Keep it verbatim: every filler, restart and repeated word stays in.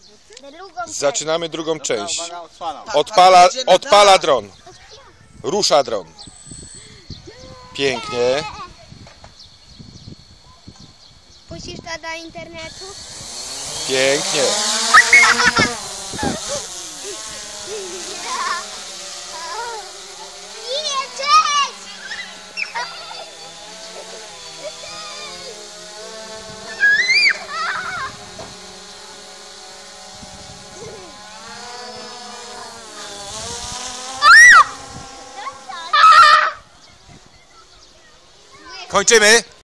Zaczynamy drugą część. Odpala, odpala dron. Rusza dron. Pięknie. Puścisz to do internetu? Pięknie. Nie, cześć! Kończymy.